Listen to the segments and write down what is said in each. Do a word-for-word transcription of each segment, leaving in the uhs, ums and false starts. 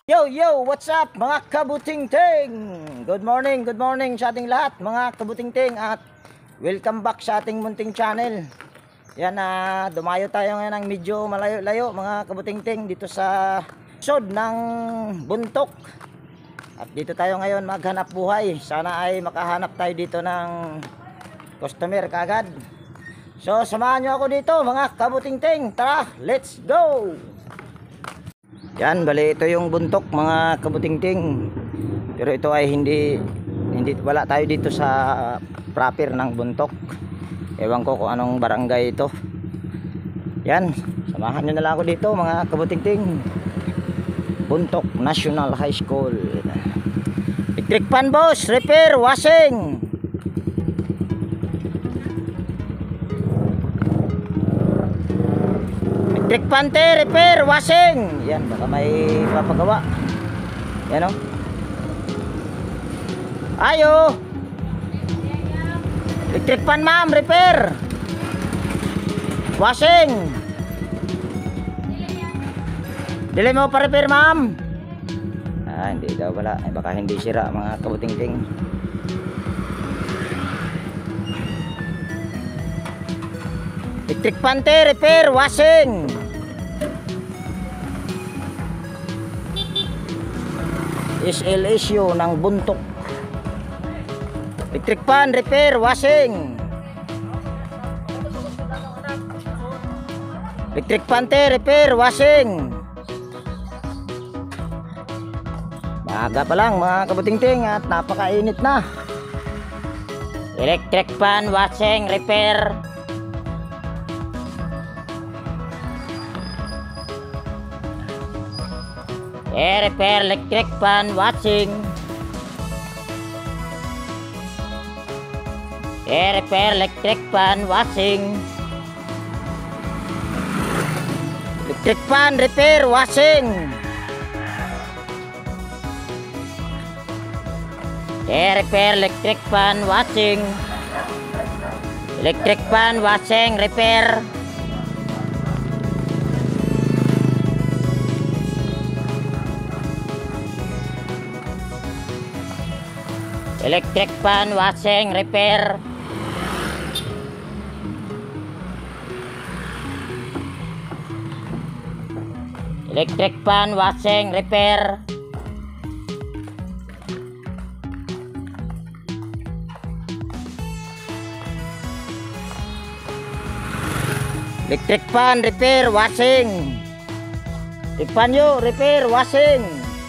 Yo, yo, what's up mga kabuting-ting? Good morning, good morning sa ating lahat mga kabuting-ting at welcome back sa ating munting channel. Yan na, uh, dumayo tayo ngayon ng medyo malayo-layo mga kabuting-ting dito sa sod ng Buntok. At dito tayo ngayon maghanap buhay. Sana ay makahanap tayo dito ng customer kagad. So, samahan nyo ako dito mga kabuting-ting. Tara, let's go! Yan, bali ito yung Buntok mga kabuting-ting. Pero ito ay hindi hindi wala tayo dito sa proper ng Buntok. Ewan ko kung anong barangay ito. Yan, samahan nyo na lang ako dito mga kabuting-ting. Buntok National High School. Electric pan boss, repair, washing. Electric pan te, repair, washing. Yan, baka may papagawa. Yan o. Ayo. Electric pan ma'am, repair, washing. Dili mo pa repair ma'am. Ah, hindi daw wala. Ay, baka hindi sira mga kabuting-ting. Electric pan te, repair, washing. S L issue ng Buntok. Electric pan, repair, washing. Electric pan te, repair, washing. Maaga pa lang mga kabuting-ting at napakainit na. Electric pan, washing, repair. Eh, repair, electric pan, washing. Eh, repair, electric pan, washing. Electric pan, repair, washing. Eh, repair, electric pan, washing. Electric pan, washing, repair. Electric pan, washing, repair. Electric pan, washing, repair. Electric pan, repair, washing. Electric pan yo, repair, washing.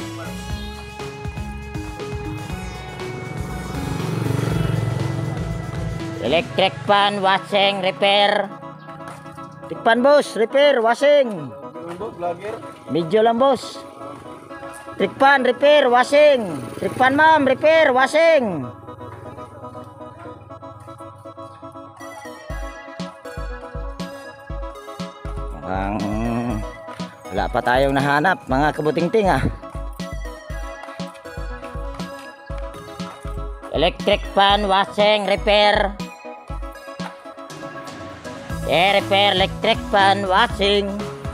Electric pan, washing, repair. Electric pan boss, repair, washing. Medyo lang boss. Electric pan, repair, washing. Electric pan ma'am, repair, washing. Mukhang wala pa tayong nahanap mga kabuting-ting ah. Electric pan, washing, repair. Eh, repair, electric pan, washing.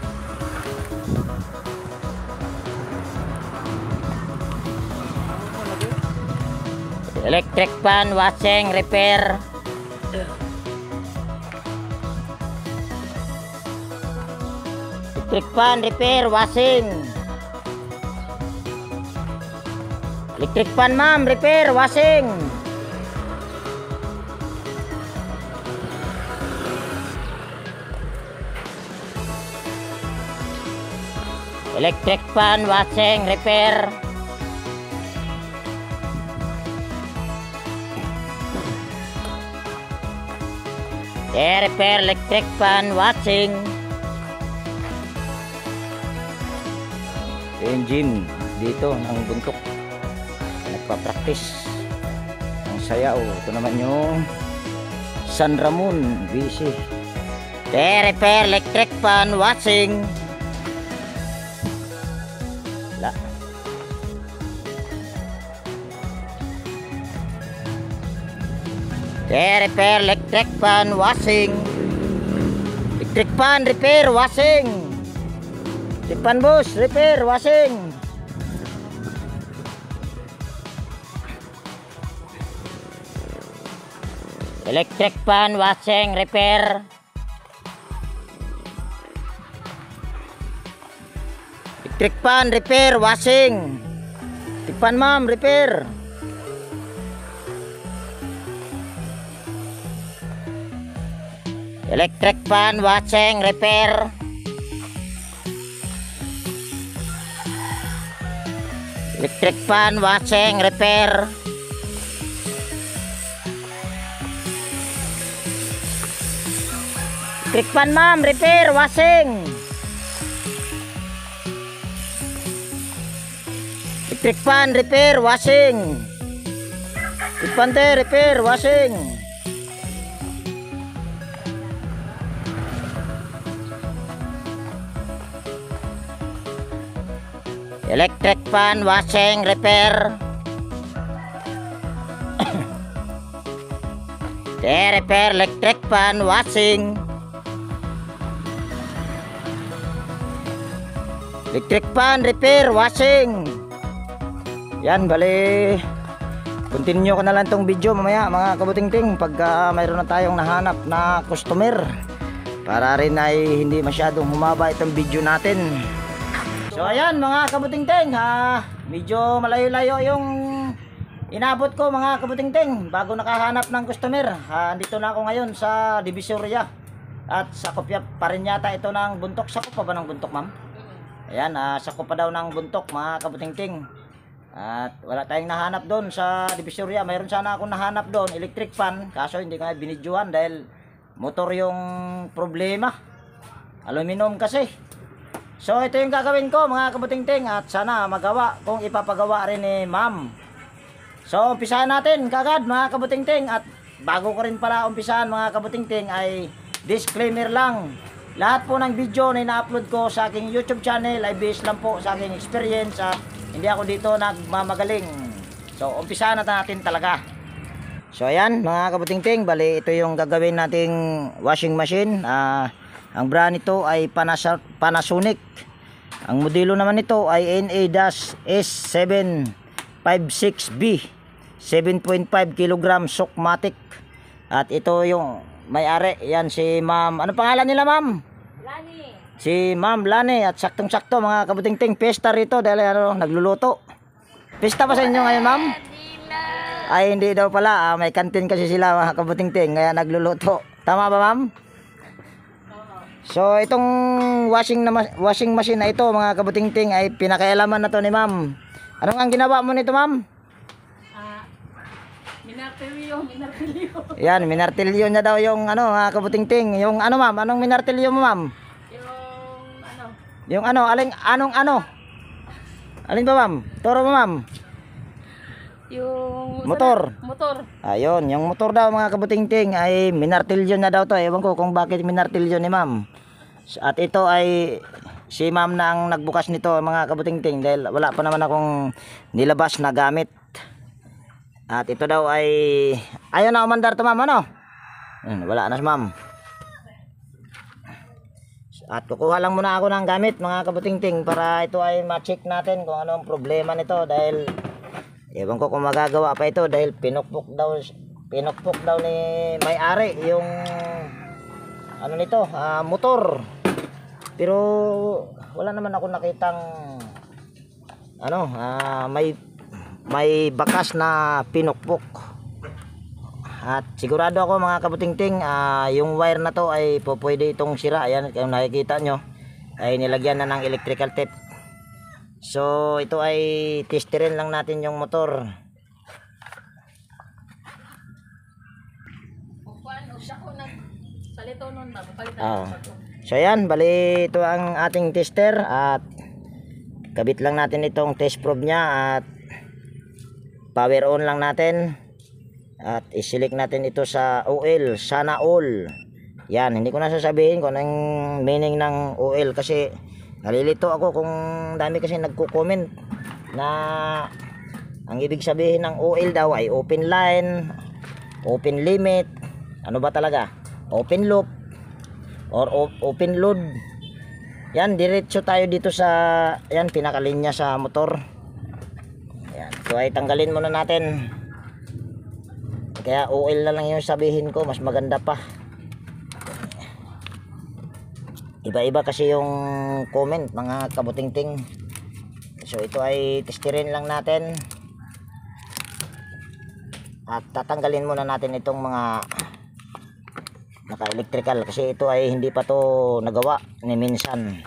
Electric pan, washing, repair. Electric pan, repair, washing. Electric pan ma'am, repair, washing. Electric pan, washing, repair. Eh, repair, electric pan, washing. Yung gym dito ng Buntok, nagpa-practice ang sayaw. Ito naman yung San Ramon V C. Eh, repair, electric pan, washing. La. Eh, repair, electric pan, washing. Electric pan, repair, washing. Electric pan boss, repair, washing. Electric fan, washing, repair. Electric fan, repair, washing. Electric fan ma'am, repair. Electric fan, washing, repair. Electric fan, washing, repair. Electric fan ma'am, repair, washing. Electric fan, repair, washing. Electric fan te, repair, washing. Electric fan, washing, repair. Te, repair, electric fan, washing. Electric fan, repair, washing. Yan, bali continue ko na lang tong video mamaya mga kabuting-ting pagka mayroon na tayong nahanap na customer, para rin ay hindi masyadong humaba itong video natin. So ayan mga kabuting-ting, ha, medyo malayo-layo yung inabot ko mga kabuting-ting bago nakahanap ng customer. Ha, dito na ako ngayon sa Divisoria at sakop pa rin yata ito ng Buntok. Sakop pa ba ng Buntok ma'am? Ayan, uh, sakop pa daw ng Buntok mga kabuting-ting. At wala tayong nahanap doon sa Divisoria. Mayroon sana akong nahanap doon, electric fan, kaso hindi ko na binidyohan dahil motor yung problema, aluminum kasi. So ito yung gagawin ko mga kabuting-ting at sana magawa kung ipapagawa rin ni ma'am. So umpisahan natin kagad mga kabuting-ting, at bago ko rin pala umpisahan mga kabuting-ting ay disclaimer lang. Lahat po ng video na ina-upload ko sa aking YouTube channel ay based lang po sa aking experience, at hindi ako dito nagmamagaling. So umpisahan na natin talaga. So ayan mga kabuting-ting, bali ito yung gagawin nating washing machine. uh, Ang brand nito ay Panasonic. Ang modelo naman nito ay N A S seven fifty-six B, seven point five kilogram Shockmatic. At ito yung may-ari, yan si ma'am, ano pangalan nila ma'am? Lani. Si ma'am Lani. At saktong-sakto mga kabuting-ting, pesta rito dahil ano, nagluluto. Pesta pa sa inyo ngayon ma'am? Ay hindi daw pala, ah, may kantin kasi sila mga kabuting-ting, kaya nagluluto. Tama ba ma'am? So itong washing na washing machine na ito mga kabuting-ting ay pinakailaman na to ni ma'am. Anong ang ginawa mo nito ma'am? Ah, minartilyo, minartilyo. Yan, minartilyo niya daw yung ano mga kabuting-ting. Yung ano ma'am, anong minartilyo mo ma'am? Yung ano? Yung ano, aling anong ano? Alin ba ma'am? Turo mo ma'am. Yung motor. Sana, motor. Ayun, yung motor daw mga kabuting-ting ay minartilyo na daw to. Ewan ko kung bakit minartilyo ni ma'am. At ito ay si ma'am na ang nagbukas nito mga kabuting-ting dahil wala pa naman akong nilabas na gamit. At ito daw ay ayaw na umandar to ma'am, ano? Hmm, wala na si ma'am. At kukuha lang muna ako ng gamit mga kabuting-ting para ito ay ma-check natin kung ano ang problema nito, dahil ewan ko kung magagawa pa ito dahil pinukpok daw pinukpok daw ni may-ari yung ano nito, uh, motor. Pero wala naman ako nakitang ano, uh, may may bakas na pinukpok. At sigurado ako mga kabuting-ting, uh, yung wire na to ay po pwede itong sira. Ayan, kung nakikita nyo ay nilagyan na ng electrical tape. So ito ay testerin lang natin yung motor. Oh. So ayan, bali ito ang ating tester at kabit lang natin itong test probe nya at power on lang natin. At i-select natin ito sa oil, sana all. Yan, hindi ko na sasabihin kung anong meaning ng oil kasi nalilito ako kung dami kasi nagko-comment na ang ibig sabihin ng oil daw ay open line, open limit, ano ba talaga? Open loop or open load. Yan, diretso tayo dito sa yan, pinakalinya sa motor. Yan, so ay tanggalin muna natin. Kaya oil na lang yung sabihin ko, mas maganda pa. Iba-iba kasi yung comment mga kabutingting. So ito ay testirin lang natin. At tatanggalin muna natin itong mga naka-electrical kasi ito ay hindi pa to nagawa ni minsan.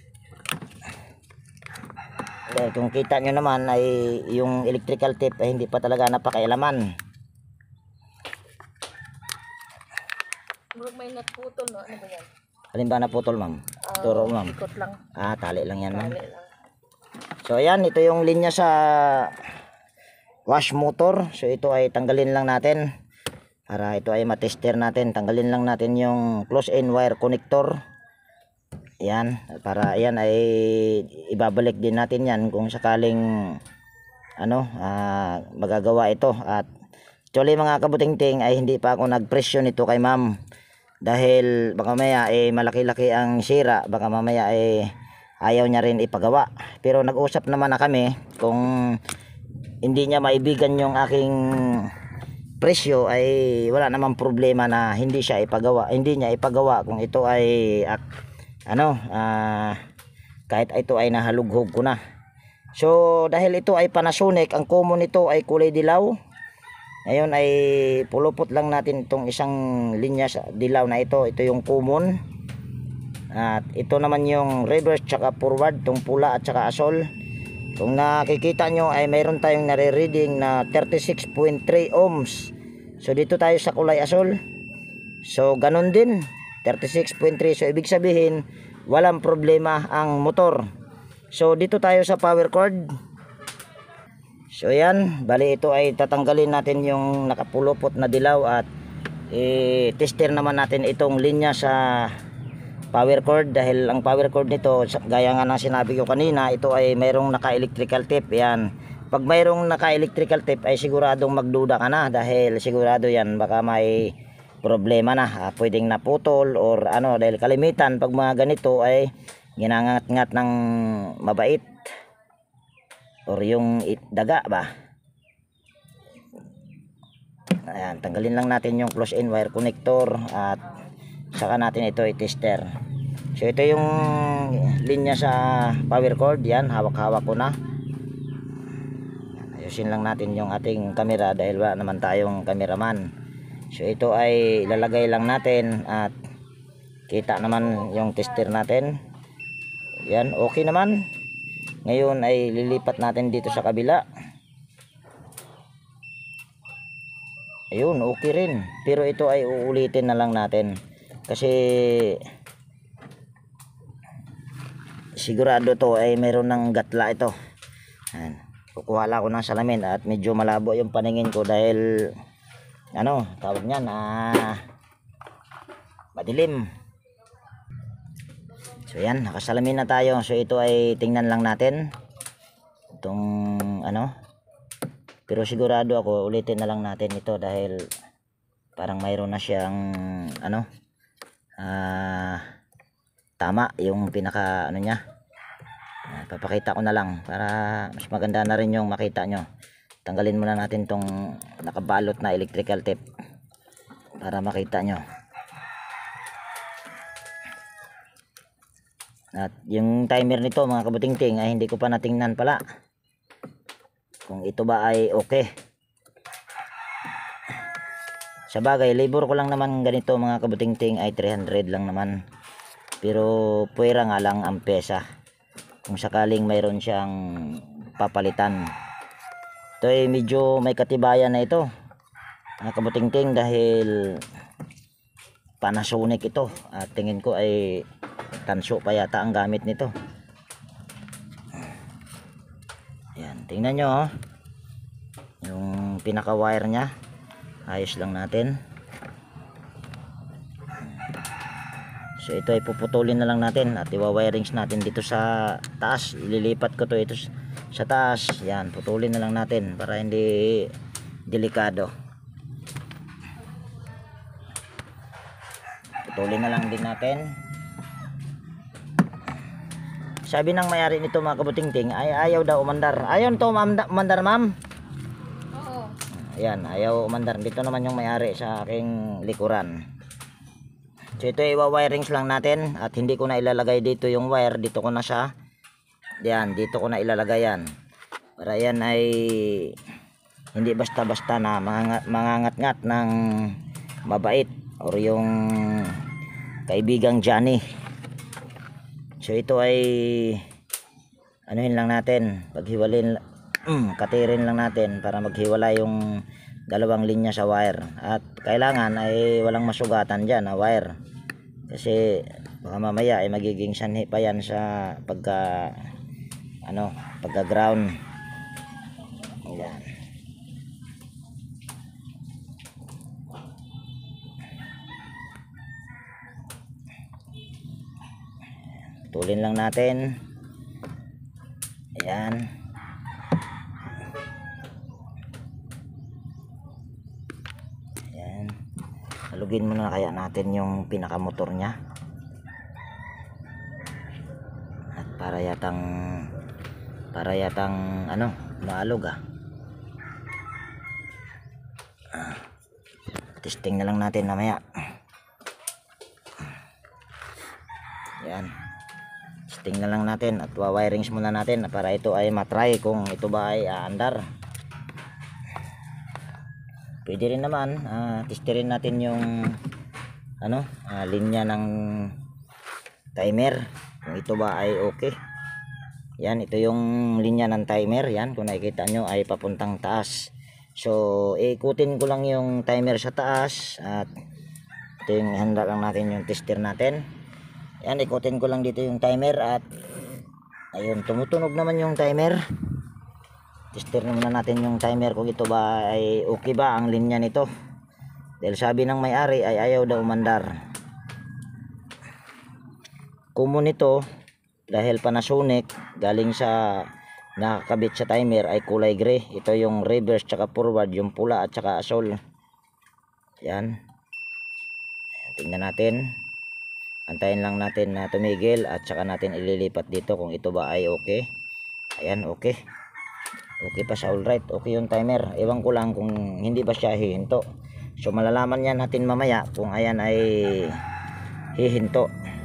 Dahil kung kita nyo naman ay yung electrical tape ay hindi pa talaga napakailaman. Murag may nagputol, no? Ano ba yan? Alin ba naputol, ma'am? Ah, Turo, ma'am. Ikot lang. Ah, tali lang yan, ma'am. Tali lang. So ayan, ito yung linya sa wash motor. So ito ay tanggalin lang natin para ito ay matester natin. Tanggalin lang natin yung close-in wire connector. Yan, para yan ay ibabalik din natin yan kung sakaling ano, ah, magagawa ito. At actually mga kabutingting ay hindi pa ako nagpresyo nito kay ma'am dahil baka mamaya ay malaki-laki ang sira, baka mamaya ay ayaw niya rin ipagawa. Pero nag-usap naman na kami kung hindi niya maibigan yung aking presyo ay wala namang problema na hindi siya ipagawa, hindi niya ipagawa kung ito ay ak ano, ah, kahit ito ay nahalughog ko na. So dahil ito ay Panasonic, ang common nito ay kulay dilaw. Ngayon ay pulupot lang natin itong isang linya sa dilaw na ito. Ito yung common. At ito naman yung reverse tsaka forward, itong pula at tsaka asol. Kung nakikita nyo ay mayroon tayong nare-reading na thirty-six point three ohms. So dito tayo sa kulay asol. So ganun din, thirty-six point three. So ibig sabihin walang problema ang motor. So dito tayo sa power cord. So yan, bali ito ay tatanggalin natin yung nakapulupot na dilaw at i-tester naman natin itong linya sa power cord dahil ang power cord nito gaya nga ng sinabi ko kanina, ito ay mayroong naka-electrical tape. Yan, pag mayroong naka-electrical tape ay siguradong magduda ka na dahil sigurado yan baka may problema na, ah, pwedeng naputol or ano, dahil kalimitan pag mga ganito ay ginangat-ngat ng mabait or yung it, daga ba. Ayan, tanggalin lang natin yung close-in wire connector at saka natin ito i-tester. So ito yung linya sa power cord. Yan, hawak-hawak ko na. Ayusin lang natin yung ating camera dahil wala naman tayong cameraman. So ito ay ilalagay lang natin at kita naman yung tester natin. Yan, okay naman. Ngayon ay lilipat natin dito sa kabila. Ayun, okay rin. Pero ito ay uulitin na lang natin kasi sigurado to ay mayroon ng gatla ito. Ayan, kukuha lang ako ng salamin at medyo malabo yung paningin ko dahil ano, tawag niyan, ah, madilim. So yan, nakasalamin na tayo. So ito ay tingnan lang natin itong ano, pero sigurado ako ulitin na lang natin ito dahil parang mayroon na siyang ano, ah, tama yung pinaka ano niya. Ah, papakita ko na lang para mas maganda na rin yung makita nyo. Tanggalin muna natin tong nakabalot na electrical tape para makita nyo. At yung timer nito mga kabutingting ay hindi ko pa natingnan pala kung ito ba ay okay. Sa bagay, labor ko lang naman ganito mga kabutingting ay three hundred lang naman. Pero puwera nga lang ang pesa kung sakaling mayroon siyang papalitan. Ito ay medyo may katibayan na ito mga kabutingting dahil Panasonic ito. At tingin ko ay tanso pa yata ang gamit nito. Ayan, tingnan nyo oh. Yung pinaka wire nya ayos lang natin. So ito ay puputulin na lang natin at iwa-wirings natin dito sa taas. Ililipat ko to ito sa taas. Yan, putulin na lang natin para hindi delikado. Putulin na lang din natin. Sabi ng mayari nito mga kabutingting ay ayaw daw umandar. Ayaw to umandar, ma'am? Oo. Ayan, ayaw umandar. Dito naman yung may-ari sa aking likuran. So ito i-wirings lang natin at hindi ko na ilalagay dito yung wire. Dito ko na siya. Yan, dito ko na ilalagay yan. Para yan ay hindi basta-basta na mangangat, mangangat-ngat ng mabait or yung kaibigang Johnny. So ito ay anuhin lang natin, paghiwalin, mm, katirin lang natin para maghiwala yung dalawang linya sa wire. At kailangan ay walang masugatan dyan na wire. Kasi baka mamaya ay magiging sanhi pa yan sa pagka ano, pagka ground. Ayan. Tulin lang natin. Ayan. Ayan. Halugin muna kaya natin yung pinakamotor nya. At para yatang para yatang ano, maalog ah. ah. Testing na lang natin mamaya. Ayan. Testing na lang natin at wa-wirings muna natin para ito ay matry kung ito ba ay aandar. Pwede rin naman uh, testerin natin yung ano, uh, linya ng timer kung ito ba ay okay. Yan, ito yung linya ng timer. Yan, kung nakikita nyo ay papuntang taas. So ikutin ko lang yung timer sa taas at ito yung handa lang natin yung tester natin. Yan, ikutin ko lang dito yung timer at ayun, tumutunog naman yung timer. Tester na muna natin yung timer kung ito ba ay okay ba ang linya nito. Dahil sabi ng may-ari ay ayaw daw umandar. Common ito dahil Panasonic galing sa nakakabit sa timer ay kulay gray. Ito yung reverse tsaka forward, yung pula at tsaka asol. Yan. Tingnan natin. Antayin lang natin na tumigil at saka natin ililipat dito kung ito ba ay okay. Ayan, okay. Okay pa siya, alright. Okay yung timer. Ewan ko lang kung hindi ba siya hihinto. So malalaman yan natin mamaya kung ayan ay hihinto.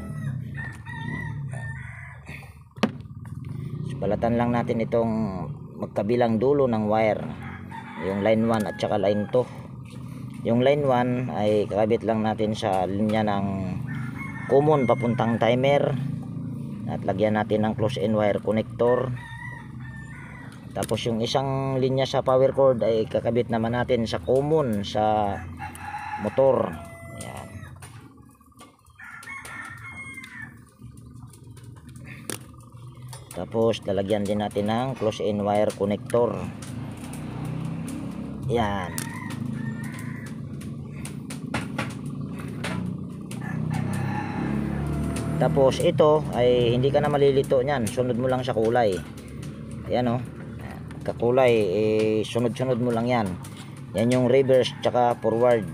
So balatan lang natin itong magkabilang dulo ng wire. Yung line one at saka line two. Yung line one ay kakabit lang natin sa linya ng common papuntang timer at lagyan natin ng close-in wire connector. Tapos yung isang linya sa power cord ay kakabit naman natin sa common sa motor. Ayan. Tapos lalagyan din natin ng close-in wire connector. Ayan. Tapos ito ay hindi ka na malilito niyan, sunod mo lang sa kulay. Ayan oh, kakulay, eh, sunod-sunod mo lang yan. Yan yung reverse tsaka forward.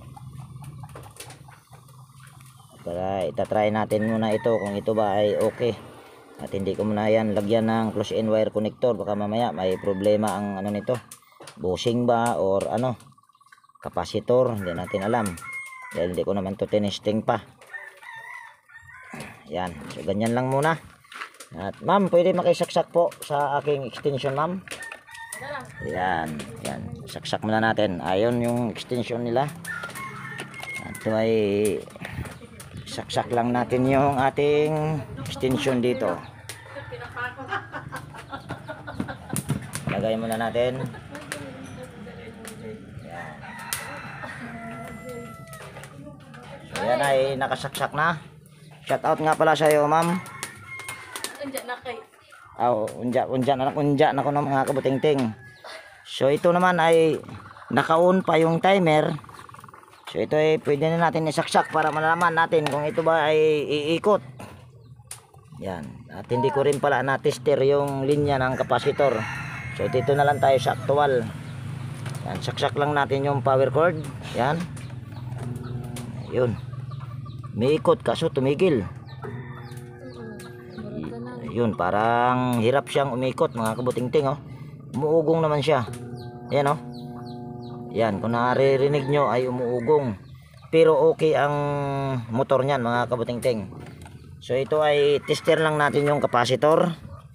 Para itatry natin muna ito kung ito ba ay okay. At hindi ko muna yan lagyan ng close-in wire connector, baka mamaya may problema ang ano nito, bushing ba or ano, kapasitor, hindi natin alam dahil hindi ko naman to tinesting pa. Yan, so ganyan lang muna. At ma'am, pwede makisaksak po sa aking extension ma'am. Yan, yan, saksak muna natin. Ayun yung extension nila. At ito ay saksak lang natin yung ating extension dito. Lagay muna natin. Yan. So yan ay nakasaksak na. Shout out nga pala sa iyo, ma'am. Unja na kay. Oh, unja, unja na, unja na ko ng mga kabuting-ting. So ito naman ay naka-on pa yung timer. So ito ay pwede na natin isaksak para malaman natin kung ito ba ay iikot. Yan. At hindi ko rin pala na-tester yung linya ng kapasitor. So dito na lang tayo sa actual. Yan, saksak lang natin yung power cord. Yan. Yun. May ikot kaso tumigil. Yun, parang hirap siyang umikot mga kabuting-ting oh. Umuugong naman siya. Ayan oh. Yan, kung naririnig nyo ay umuugong. Pero okay ang motor niyan mga kabuting-ting. So ito ay tester lang natin yung capacitor.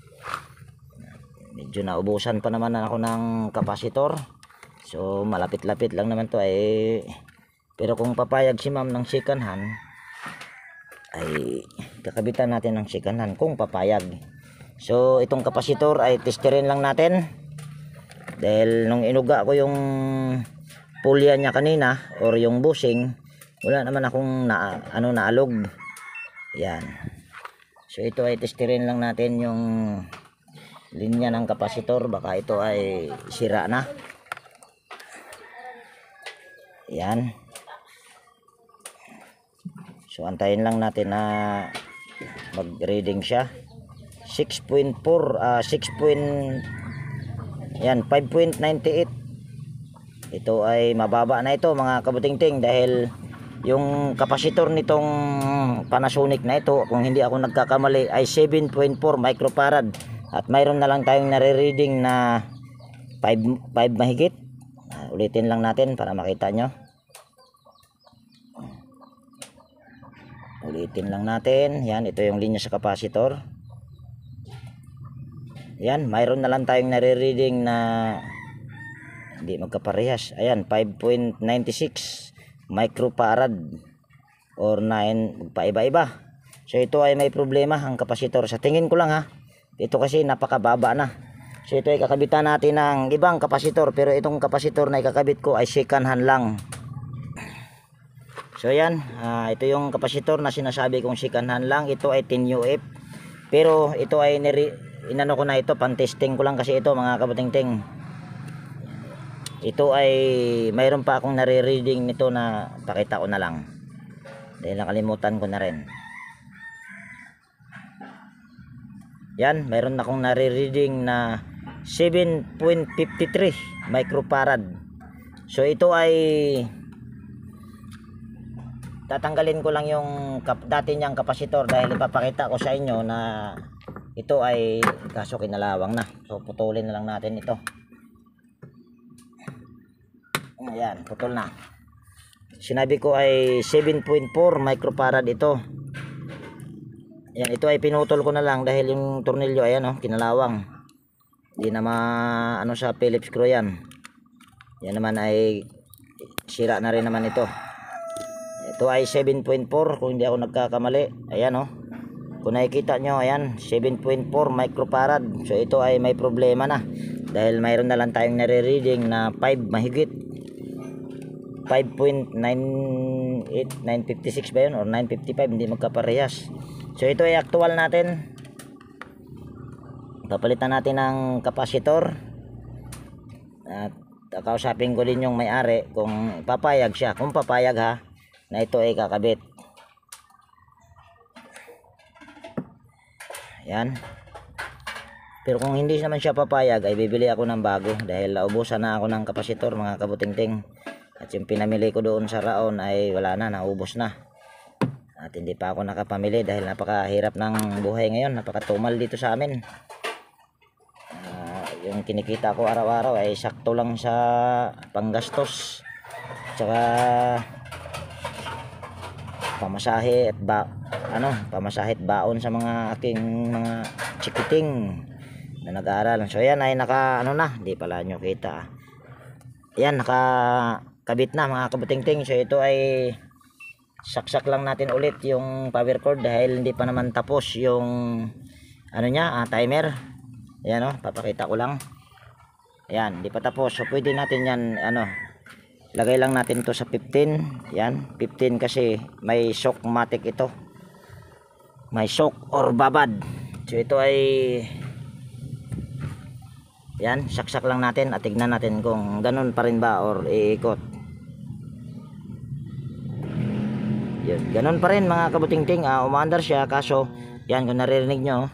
Medyo naubusan pa naman ako ng capacitor. So malapit-lapit lang naman to ay. Pero kung papayag si ma'am ng second hand ay kakabitan natin ng second hand kung papayag. So itong capacitor ay testerin lang natin. Dahil nung inuga ko yung pulya niya kanina or yung bushing, wala naman akong na, ano naalog. Yan. So ito ay testerin lang natin yung linya ng capacitor, baka ito ay sira na. Yan. So antayin lang natin na mag-reading siya. six point four, uh, six. Yan, five point nine eight. Ito ay mababa na ito mga kabuting-ting dahil yung kapasitor nitong Panasonic na ito, kung hindi ako nagkakamali, ay seven point four microfarad. At mayroon na lang tayong nare-reading na five, five mahigit. Uh, ulitin lang natin para makita nyo. Ulitin lang natin. Yan, ito yung linya sa kapasitor. Yan, mayroon na lang tayong nare-reading na hindi magkaparehas. Ayan, five point nine six microfarad or nine, paiba-iba. So ito ay may problema ang kapasitor. Sa tingin ko lang ha, ito kasi napakababa na. So ito ay kakabitan natin ng ibang kapasitor, pero itong kapasitor na ikakabit ko ay second hand lang. So yan, uh, ito yung kapasitor na sinasabi kong second hand lang. Ito ay ten U F. Pero ito ay niri inano ko na ito, pan-testing ko lang kasi ito mga kabuting-ting. Ito ay mayroon pa akong nare-reading nito na pakita ko na lang. Dahil nakalimutan ko na rin. Yan, mayroon na akong nare-reading na seven point five three microfarad. So ito ay tatanggalin ko lang yung kap, dati niyang kapasitor dahil ipapakita ko sa inyo na ito ay kaso kinalawang na. So putulin na lang natin ito. Ayan, putol na. Sinabi ko ay seven point four microfarad ito. Ayan, ito ay pinutol ko na lang dahil yung tornilyo ayan oh, kinalawang. Hindi na ma ano sa Phillips screw yan. Yan naman ay sira na rin naman ito. Ito ay seven point four kung hindi ako nagkakamali. Ayan oh. Kung nakikita nyo, ayan, seven point four microfarad. So ito ay may problema na. Dahil mayroon na lang tayong nare-reading na five mahigit. five point nine eight, nine fifty-six ba yun? Or nine fifty-five, hindi magkaparehas. So ito ay actual natin. Papalitan natin ng kapasitor. At kausapin ko din yung may-ari kung papayag siya. Kung papayag ha, na ito ay kakabit. Yan. Pero kung hindi naman siya papayag ay bibili ako ng bago dahil naubusan na ako ng kapasitor mga kabuting-ting. At yung pinamili ko doon sa Raon ay wala na, naubos na. At hindi pa ako nakapamili dahil napakahirap ng buhay ngayon, napakatumal dito sa amin. Uh, yung kinikita ko araw-araw ay sakto lang sa panggastos. Tsaka pamasahe at ba ano, pamasahe at baon sa mga aking mga chikiting na nag-aaral. So yan ay naka ano na, hindi pala nyo kita. Yan naka kabit na mga kabuting-ting. So ito ay saksak lang natin ulit yung power cord dahil hindi pa naman tapos yung ano nya, ah, timer. Ayan o, oh, papakita ko lang. Ayan, hindi pa tapos. So pwede natin yan ano, lagay lang natin to sa fifteen. Yan, fifteen kasi may shock matic ito. May shock or babad. So ito ay yan, saksak lang natin at tignan natin kung ganun pa rin ba or iikot. Yun, ganun pa rin mga kabuting-ting. Uh, umaandar siya kaso yan, kung naririnig nyo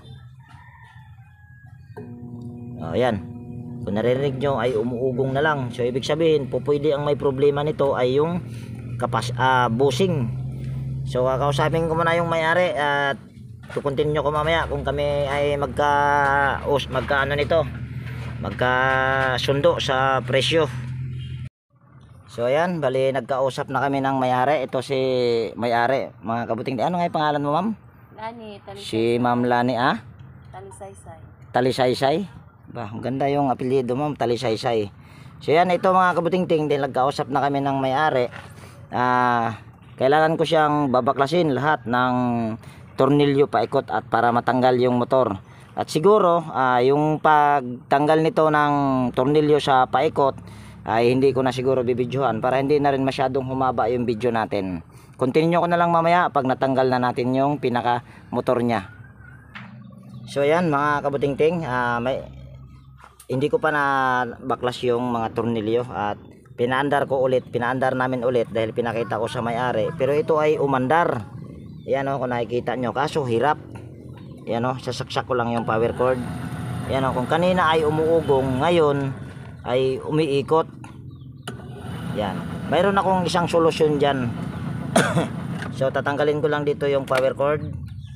oh, yan, kung naririnig nyo ay umuugong na lang. So ibig sabihin po pwede ang may problema nito ay yung kapas, uh, bushing. So kakausapin ko muna yung may-ari at kukontinue ko mamaya kung kami ay magka os, magka ano nito, magka sundo sa presyo. So ayan, bali nagkausap na kami ng may-ari. Ito si may-ari, mga kabuting. Ano nga yung pangalan mo, ma'am? Lani, talisay. Si Ma'am Lani, ah? Talisaysay. Talisaysay. Ba, ang ganda yung apelyido, ma'am, Talisaysay. So yan, ito mga kabuting-ting, din nagkausap na kami ng may-ari. Ah, kailangan ko siyang babaklasin lahat ng tornilyo paikot at para matanggal yung motor. At siguro, ah, yung pagtanggal nito ng tornilyo sa paikot ay hindi ko na siguro bibidyohan para hindi na rin masyadong humaba yung video natin. Continue ko na lang mamaya pag natanggal na natin yung pinaka motor niya. So yan mga kabuting-ting, ah, may hindi ko pa na baklas yung mga tornilyo at pinaandar ko ulit, pinaandar namin ulit dahil pinakita ko sa may-ari. Pero ito ay umandar. Yan o, kung nakikita nyo, kaso hirap. Yan o, sasaksak ko lang yung power cord. Yan o, kung kanina ay umuugong, ngayon ay umiikot. Yan, mayroon akong isang solusyon dyan. So tatanggalin ko lang dito yung power cord.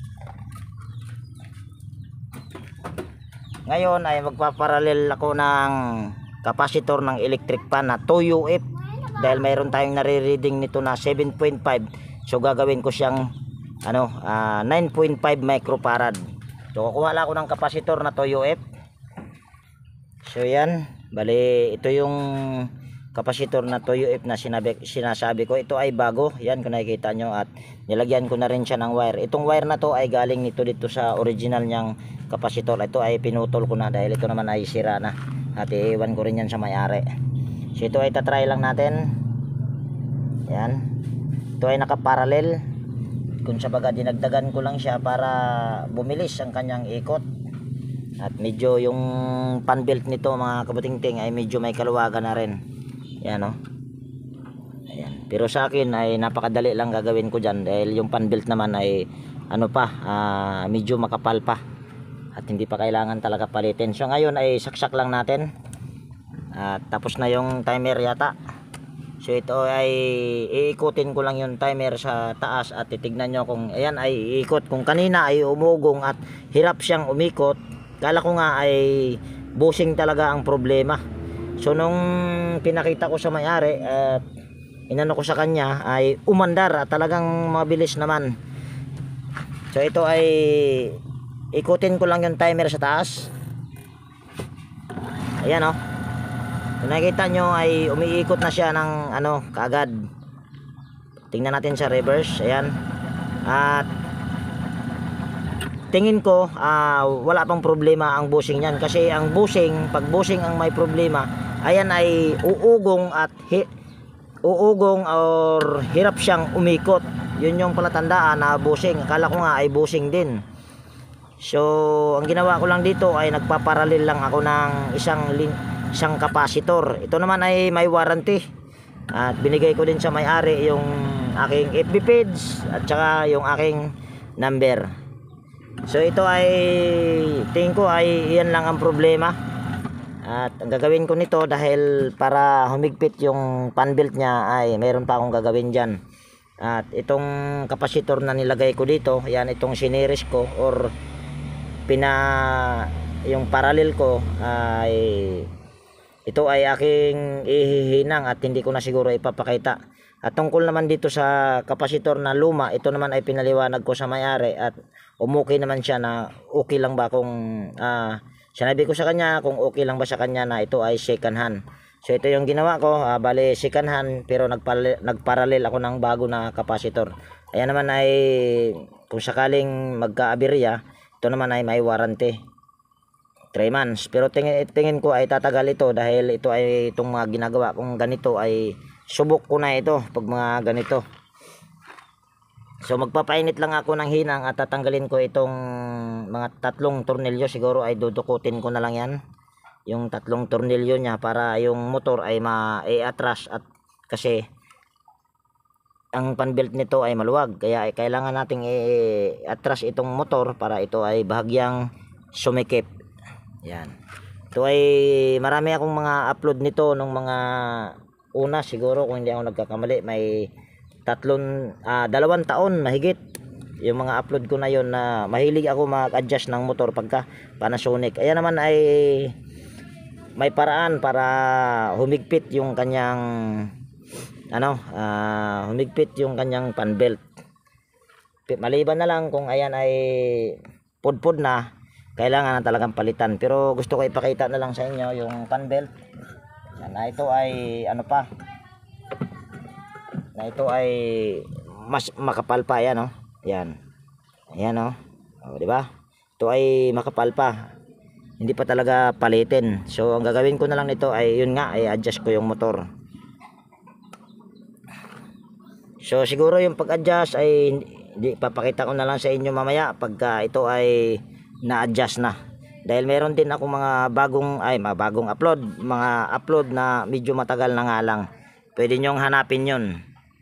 Ngayon ay magpaparallel ako ng capacitor ng electric fan na two U F dahil mayroon tayong nare-reading nito na seven point five. So gagawin ko siyang ano, uh, nine point five microfarad. So kukuha lang ako ng capacitor na two U F. So yan, bali ito yung capacitor na two U F na sinabi, sinasabi ko. Ito ay bago, yan kung nakikita nyo, at nilagyan ko na rin siya ng wire. Itong wire na to ay galing nito dito sa original niyang capacitor. Ito ay pinutol ko na dahil ito naman ay sira na at iiwan ko rin yan sa may-ari. So ito ay tatry lang natin. Yan, ito ay nakaparallel. Kung sa baga dinagdagan ko lang siya para bumilis ang kanyang ikot. At medyo yung pan belt nito mga kabuting-ting ay medyo may kaluwagan na rin. Yan o. Ayan. Pero sa akin ay napakadali lang gagawin ko dyan dahil yung pan belt naman ay ano pa, uh, medyo makapal pa at hindi pa kailangan talaga palitin. So ngayon ay saksak lang natin at tapos na yung timer yata. So ito ay iikutin ko lang yung timer sa taas at titignan nyo kung ayan ay iikot. Kung kanina ay umugong at hirap siyang umikot, kala ko nga ay bushing talaga ang problema. So nung pinakita ko sa may-ari at inano ko sa kanya ay umandar at talagang mabilis naman. So ito ay ikutin ko lang yung timer sa taas. Ayan o. Kung nakikita nyo ay umiikot na siya ng ano kaagad. Tingnan natin sa reverse. Ayan. At tingin ko uh, wala pang problema ang bushing niyan. Kasi ang bushing, pag bushing ang may problema, ayan ay uugong at hi uugong or hirap siyang umikot. Yun yung palatandaan na bushing. Akala ko nga ay bushing din. So ang ginawa ko lang dito ay nagpaparallel lang ako ng isang link, isang capacitor. Ito naman ay may warranty at binigay ko din sa may-ari yung aking F B page at saka yung aking number. So ito ay tingin ko ay iyan lang ang problema. At ang gagawin ko nito dahil para humigpit yung pan belt niya ay mayroon pa akong gagawin dyan. At itong capacitor na nilagay ko dito, yan itong siniris ko or pina yung parallel ko ay ito ay aking ihihinang at hindi ko na siguro ipapakita. At tungkol naman dito sa capacitor na luma, ito naman ay pinaliwanag ko sa may-ari at umukay naman siya na okay lang ba kung uh, sinabi ko sa kanya kung okay lang ba sa kanya na ito ay second hand. So ito yung ginawa ko, uh, bali second hand pero nagparallel, nagparallel ako ng bago na capacitor. Ayan naman ay kung sakaling magka-aberya, ito naman ay may warranty three months. Pero tingin, tingin ko ay tatagal ito dahil ito ay itong mga ginagawa kong ganito ay subok ko na ito pag mga ganito. So magpapainit lang ako ng hinang at tatanggalin ko itong mga tatlong tornilyo. Siguro ay dudukutin ko na lang yan, yung tatlong tornilyo niya para yung motor ay ma-atras at kasi ang pan belt nito ay maluwag kaya ay kailangan nating i-atras itong motor para ito ay bahagyang sumikip. Yan. Ito ay marami akong mga upload nito nung mga una siguro kung hindi ako nagkakamali may tatlong uh, dalawang taon mahigit yung mga upload ko na yon na mahilig ako mag-adjust ng motor pagka Panasonic. Ayan naman ay may paraan para humigpit yung kanyang ano, ah, humigpit yung kanyang fan belt. Maliban na lang kung ayan ay pudpud na, kailangan na talagang palitan. Pero gusto ko ipakita na lang sa inyo yung fan belt. Yan, na ito ay ano pa, na ito ay mas makapal pa, yan oh. Yan. Ayan oh. Oh, di ba? Ito ay makapal pa. Hindi pa talaga palitin. So ang gagawin ko na lang nito ay yun nga, ay adjust ko yung motor. So siguro yung pag-adjust ay hindi, papakita ko na lang sa inyo mamaya pagka ito ay na-adjust na. Dahil meron din ako mga bagong ay mga bagong upload, mga upload na medyo matagal na nga lang. Pwede nyong hanapin yun.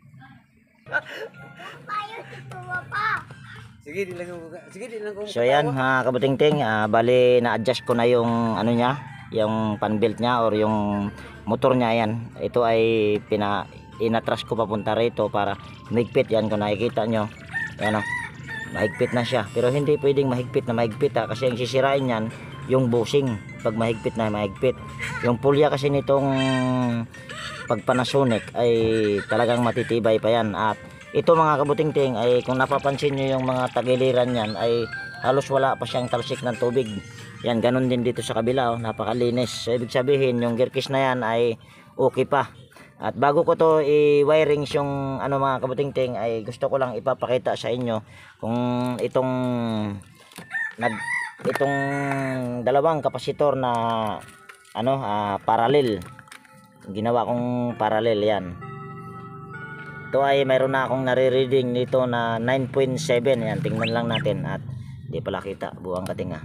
Sige, di lang ko. Sige, di lang ko. So yan mga kabutingting, uh, bali na-adjust ko na yung ano niya, yung fan belt niya or yung motor niya yan. Ito ay pina inatras ko papunta rito para mahigpit. Yan kung nakikita nyo, yan o, mahigpit na siya. Pero hindi pwedeng mahigpit na mahigpit ha, kasi ang sisirain yan yung bushing pag mahigpit na mahigpit. Yung pulya kasi nitong pag Panasonic ay talagang matitibay pa yan. At ito mga kabutingting ay kung napapansin nyo yung mga tagiliran yan ay halos wala pa siyang talsik ng tubig. Yan, ganun din dito sa kabila oh, napakalinis. So ibig sabihin yung gearcase na yan ay okay pa. At bago ko to i-wirings yung ano mga kabutingting ay gusto ko lang ipapakita sa inyo kung itong nag itong dalawang kapasitor na ano uh, parallel. Ginawa kong parallel yan. Ito ay mayroon na akong nare-reading nito na nine point seven. Yan, tingnan lang natin at di pala kita buwang katinga.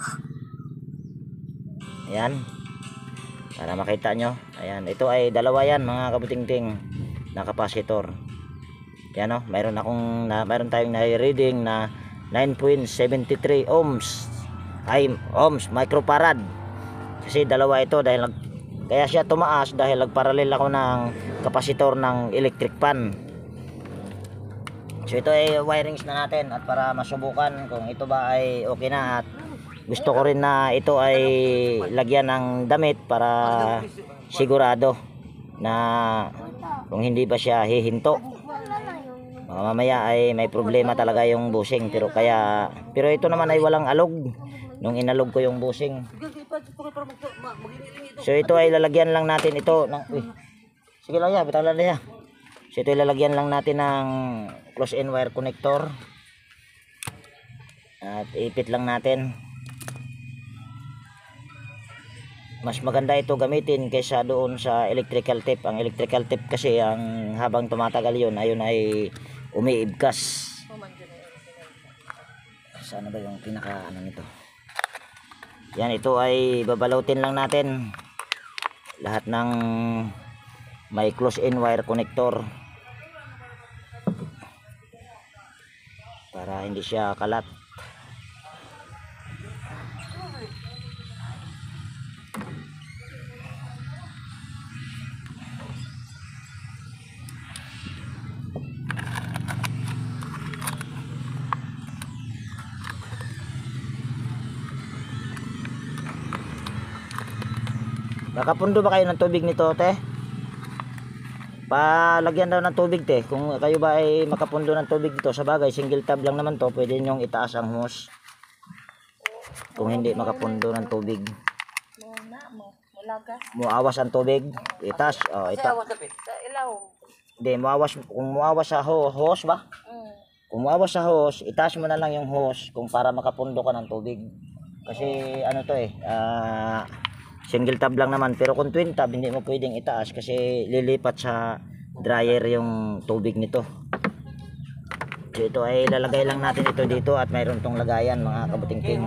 Ayan. Para makita nyo. Ayan, ito ay dalawa yan mga kabutingting na kapasitor. Yan o, mayroon akong na, mayroon tayong nare-reading na nine point seven three ohms. Ay, ohms, microfarad. Kasi dalawa ito dahil nag kaya siya tumaas dahil nagparallel ako ng kapasitor ng electric fan. So ito ay wirings na natin at para masubukan kung ito ba ay okay na. At gusto ko rin na ito ay lagyan ng damit para sigurado na kung hindi ba siya hihinto. Mamaya ay may problema talaga yung bushing. Pero kaya pero ito naman ay walang alog nung inalog ko yung bushing. So ito ay lalagyan lang natin ito ng, uy, sige lang ya, bitaw lang ya. So ito ay lalagyan lang natin ng close-in wire connector. At ipit lang natin. Mas maganda ito gamitin kaysa doon sa electrical tape. Ang electrical tape kasi ang habang tumatagal yun, ayun ay umiibkas. Sana ba yung pinaka ano nito? Yan, ito ay babalutin lang natin lahat ng may close-in wire connector para hindi siya kalat. Nakapundo ba kayo ng tubig nito, te? Palagyan daw ng tubig, te. Kung kayo ba ay makapundo ng tubig dito, sa bagay, single tab lang naman to, pwede nyong itaas ang hose. Kung hindi makapundo ng tubig. Muna mo, mulaga. Muawas ang tubig, itaas. Oh, ita. Sa ilaw. Hindi, muawas, kung muawas sa ho hose ba? Mm. Kung muawas sa hose, itaas mo na lang yung hose kung para makapundo ka ng tubig. Kasi ano to eh, ah... Uh, single tab lang naman. Pero kung twin tab hindi mo pwedeng itaas kasi lilipat sa dryer yung tubig nito. So ito ay lalagay lang natin ito dito at mayroon tong lagayan mga kabutingting.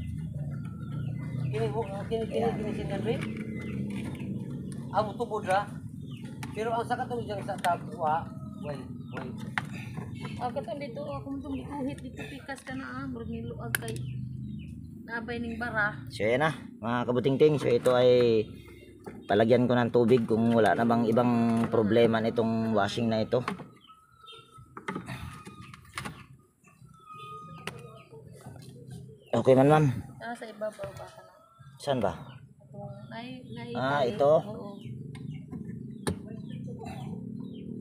Kini kini kini kini sinalri. Amo tubod ra. Pero ang saka tong sa tabwa, way way. Ako to dito ako mong gikuhit dito pikas ka na ah, murag niluag kay nabay ning bara. So yan na mga kabutingting. So ito ay palagyan ko ng tubig kung wala na bang ibang problema nitong washing na ito. Okay man ma'am. Ah, sa ibabaw ba ka na? Saan ba? Ay, ay, Ah, ay, ito? oo.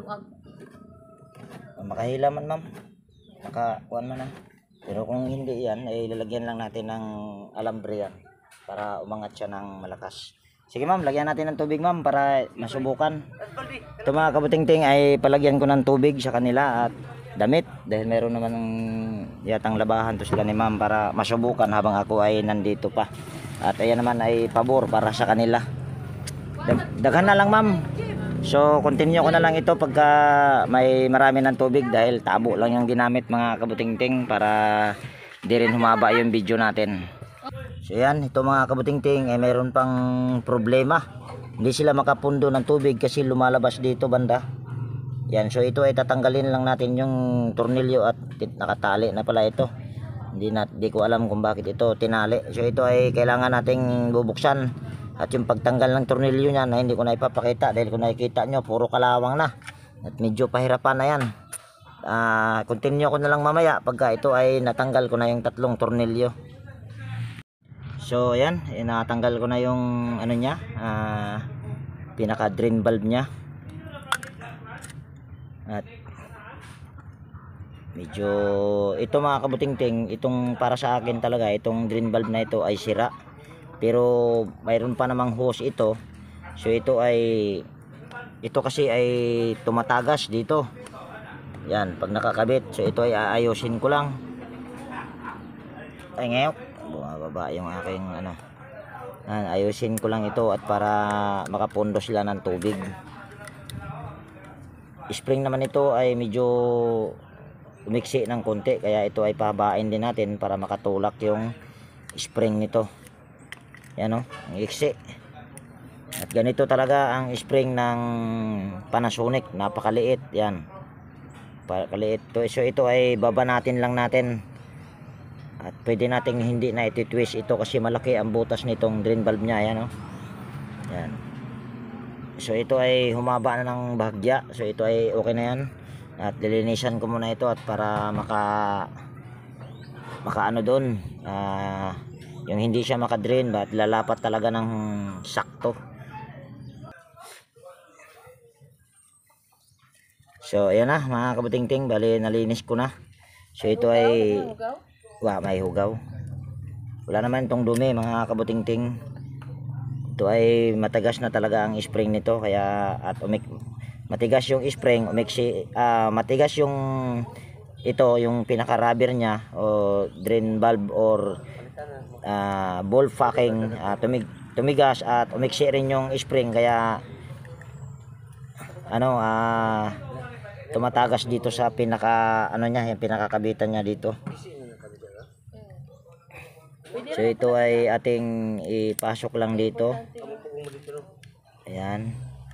niluag. Makahila man ma'am. Nakakuan man na. Pero kung hindi yan, ay lalagyan lang natin ng alambre yan para umangat siya ng malakas. Sige ma'am, lagyan natin ng tubig ma'am para masubukan. Ito mga kabuting-ting ay palagyan ko ng tubig sa kanila at damit dahil meron naman yatang labahan to sila ni ma'am para masubukan habang ako ay nandito pa. At ayan naman ay pabor para sa kanila. Dag daghan na lang ma'am. So continue ko na lang ito pagka may marami ng tubig dahil tabo lang yung ginamit mga kabuting-ting para di rin humaba yung video natin. So yan, ito mga kabuting-ting ay mayroon pang problema. Hindi sila makapundo ng tubig kasi lumalabas dito banda. Yan, so ito ay tatanggalin lang natin yung tornilyo at nakatali na pala ito. Hindi na, di ko alam kung bakit ito tinali. So ito ay kailangan nating bubuksan. At yung pagtanggal ng tornilyo niya na hindi ko na ipapakita dahil kung nakikita nyo puro kalawang na. At medyo pahirapan na yan. Uh, continue ko na lang mamaya pagka ito ay natanggal ko na yung tatlong tornilyo. So ayan, eh, natanggal ko na yung ano niya, uh, pinaka drain valve niya. At medyo ito mga kabuting-ting, itong para sa akin talaga itong drain valve na ito ay sira. Pero mayroon pa namang hose ito. So ito ay ito kasi ay tumatagas dito. Yan, pag nakakabit. So ito ay aayusin ko lang. Ay ngayok, bumababa yung aking ano. Yan, ayusin ko lang ito at para makapondo sila ng tubig. Spring naman ito ay medyo umiksi ng konti, kaya ito ay pahabain din natin para makatulak yung spring nito. Yan o, ang iksi. At ganito talaga ang spring ng Panasonic, napakaliit. Yan, napakaliit. So ito ay baba natin lang natin. At pwede nating hindi na iti-twist ito kasi malaki ang butas nitong drain valve niya. Yan o. Yan. So ito ay humaba na ng bahagya. So ito ay okay na yan. At lilinisan ko muna ito at para maka maka ano doon, ah uh, yung hindi siya maka-drain ba at lalapat talaga ng sakto. So ayan na mga kabuting-ting, bali nalinis ko na. So ito ay wa may hugaw. Wala naman itong dumi mga kabuting-ting. Ito ay matagas na talaga ang spring nito kaya at umik matigas yung spring, umiksi uh, matigas yung ito yung pinaka rubber niya o drain valve or Uh, ball fucking uh, tumig tumigas at umiksi rin yung spring kaya ano uh, tumatagas dito sa pinaka ano niya, yung pinakakabitan niya dito. So ito ay ating ipasok lang dito. Ayan.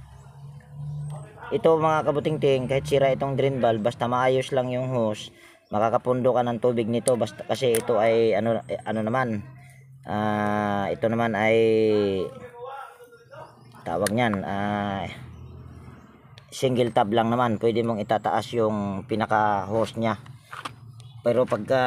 Ito mga kabuting-ting, kahit sira itong drain valve basta maayos lang yung hose, makakapundo ka ng tubig nito basta kasi ito ay ano ano naman uh, ito naman ay tawag niyan uh, single tab lang naman, pwede mong itataas yung pinaka hose niya. Pero pagka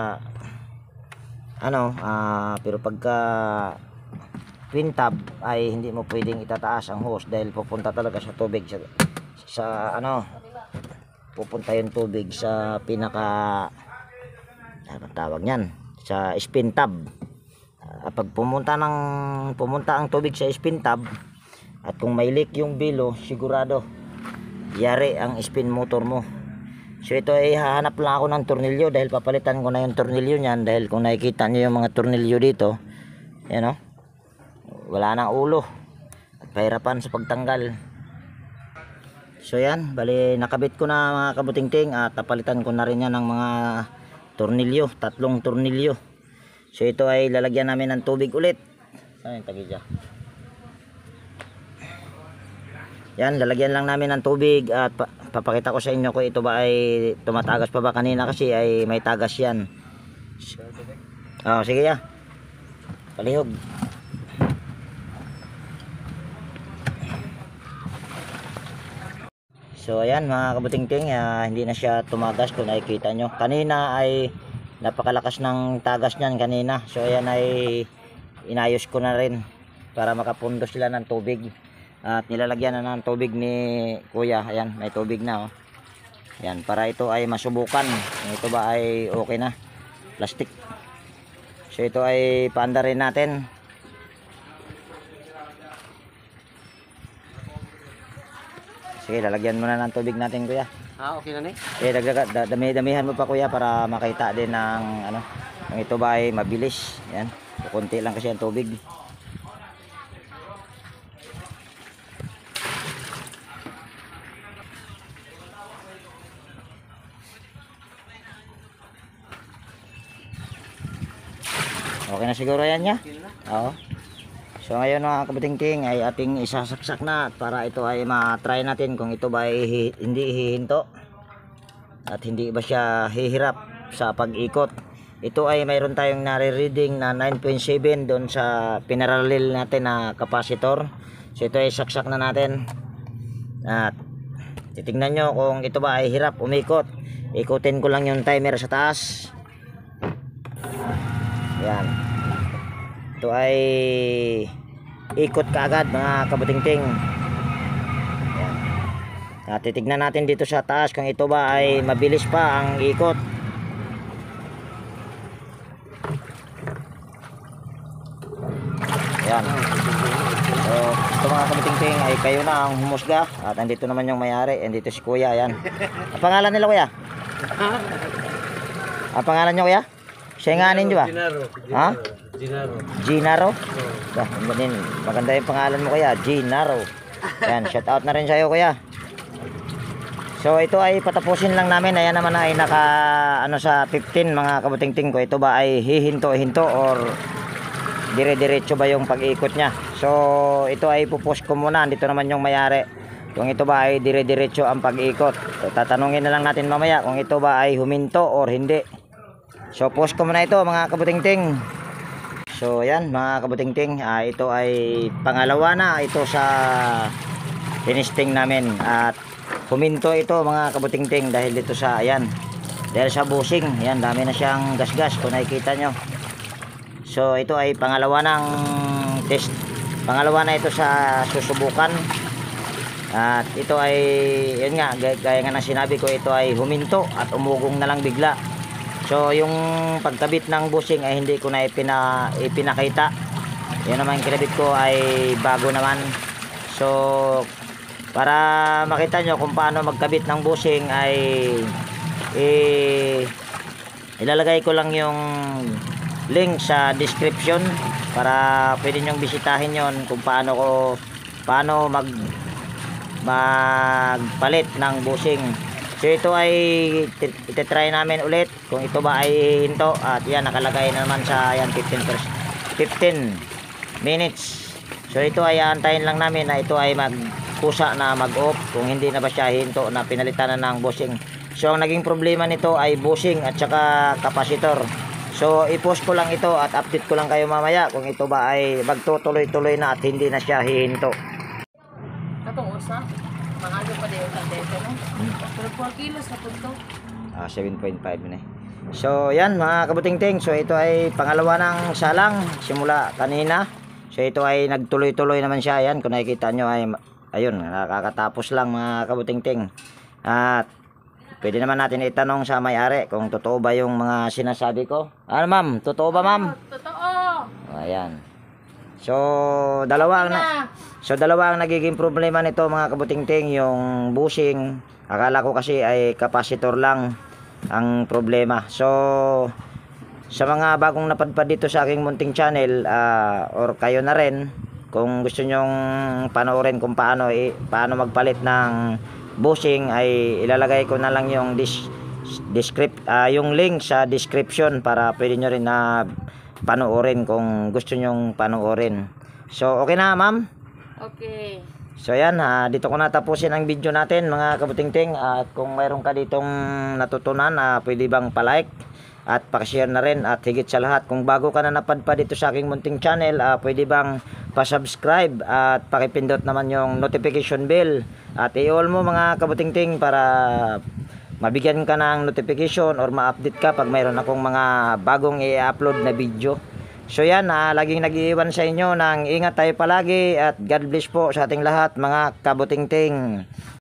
ano uh, pero pagka twin tab ay hindi mo pwedeng itataas ang hose dahil pupunta talaga sa tubig sa, sa ano pupunta yung tubig sa pinaka ano tawag niyan, sa spin tab. Uh, pag pumunta ng pumunta ang tubig sa spin tab at kung may leak yung bilo, sigurado yari ang spin motor mo. So ito ay hahanap lang ako ng tornilyo dahil papalitan ko na yung tornilyo niyan dahil kung nakikita niyo yung mga tornilyo dito, yan o, wala nang ulo at pahirapan sa pagtanggal. So yan, bali nakabit ko na mga kabuting-ting at tapalitan ko na rin yan ng mga tornilyo, tatlong tornilyo. So ito ay lalagyan namin ng tubig ulit. Saan yung tagidya? Yan, lalagyan lang namin ng tubig at pa papakita ko sa inyo kung ito ba ay tumatagas pa ba. Kanina kasi ay may tagas yan. Oh, sige ya. Palihog. So ayan mga kabuting-ting, uh, hindi na siya tumagas kung nakikita nyo. Kanina ay napakalakas ng tagas niyan kanina. So ayan ay inayos ko na rin para makapundo sila ng tubig. At nilalagyan na ng tubig ni kuya. Ayan, may tubig na oh. Ayan, para ito ay masubukan kung ito ba ay okay na. Plastic. So ito ay paanda rin natin. Sige, lalagyan muna ng tubig natin kuya. Ah, okay na ni? Eh, dagdag, da- dami-damihan mo pa kuya para makita din ng ano, kung ito ba ay mabilis. Ayan, kunti lang kasi ang tubig. Okay na siguro yan niya? Oo. So ngayon mga kabutingting ay ating isasaksak na para ito ay ma-try natin kung ito ba ay hi- hindi hihinto at hindi ba siya hihirap sa pag-ikot. Ito ay mayroon tayong nare-reading na nine point seven doon sa pinarallel natin na capacitor. So ito ay saksak na natin. At titingnan nyo kung ito ba ay hirap umikot. Ikutin ko lang yung timer sa taas. Yan. Ito ay ikot kaagad mga kabutingting. Yan. At titignan natin dito sa taas kung ito ba ay mabilis pa ang ikot. Yan. So, ito mga kabutingting ay kayo na ang humusga. At andito naman yung may-ari. Andito si kuya. Yan. Ang pangalan nila kuya? Ang pangalan nyo kuya? Siyanganin nyo ba? Ginaro. Ha? Ginaro. Ginaro? Ah, maganda yung pangalan mo kuya, Ginaro. Yan, shout out na rin sa'yo kuya. So ito ay patapusin lang namin. Ayan naman ay naka ano sa fifteen mga kabutingting ko. Ito ba ay hihinto-hinto or dire-diretso ba yung pag-ikot niya. So ito ay pupost ko muna. Dito naman yung mayari. Kung ito ba ay dire-diretso ang pag-ikot. So, tatanungin na lang natin mamaya kung ito ba ay huminto or hindi. So post ko muna ito mga kabutingting. So ayan mga kabutingting, uh, ito ay pangalawa na ito sa tinisting namin at huminto ito mga kabutingting dahil dito sa ayan, dahil sa bushing. Ayan, dami na siyang gasgas kung nakikita nyo. So ito ay pangalawa ng test, pangalawa na ito sa susubukan. At ito ay yun nga, gaya nga ng sinabi ko, ito ay huminto at umugong na lang bigla. So yung pagkabit ng bushing ay hindi ko na ipina, ipinakita. Yun naman kinabit ko ay bago naman. So para makita nyo kung paano magkabit ng bushing ay eh, ilalagay ko lang yung link sa description para pwede nyong bisitahin yon kung paano ko paano mag magpalit ng bushing. So ito ay itetry namin ulit kung ito ba ay hinto. At yan, nakalagay na naman sa yan, fifteen minutes. So ito ay aantayin lang namin na ito ay magkusa na mag-off kung hindi na ba siya hinto na pinalitan na ng bushing. So ang naging problema nito ay bushing at saka capacitor. So i-post ko lang ito at update ko lang kayo mamaya kung ito ba ay magtutuloy-tuloy na at hindi na siya hihinto. Katong usa. Mangayo pa din ang dito, no? Pero four kilos na to. Ah, seven point five na eh. So yan mga kabutingting, so ito ay pangalawa ng salang simula kanina. So ito ay nagtuloy-tuloy naman siya. Yan, kung nakikita nyo ay ayun, nakakatapos lang mga kabutingting. At pwede naman natin itanong sa may-ari kung totoo ba yung mga sinasabi ko. Ano ma'am? Totoo ba ma'am? Totoo. Ayan. So dalawa ang na So dalawa ang nagiging problema nito mga kabutingting, yung bushing. Akala ko kasi ay capacitor lang ang problema. So sa mga bagong napadpad dito sa aking munting channel, uh, or kayo na rin, kung gusto nyong panoorin kung paano, eh, paano magpalit ng bushing, ay ilalagay ko na lang yung dis, descript, uh, yung link sa description para pwede nyo rin na panoorin kung gusto nyong panoorin. So okay na ma'am? Okay. So yan, uh, dito ko natapusin ang video natin mga kabutingting. At kung mayroon ka ditong natutunan, uh, pwede bang palike at pakishare na rin. At higit sa lahat, kung bago ka na napadpad dito sa aking munting channel, uh, pwede bang pasubscribe at pakipindot naman yung notification bell. At i-all mo mga kabutingting para mabigyan ka ng notification or ma-update ka pag mayroon akong mga bagong i-upload na video. So yan, ah, laging nag-iiwan sa inyo ng ingat tayo palagi at God bless po sa ating lahat mga kabutingting.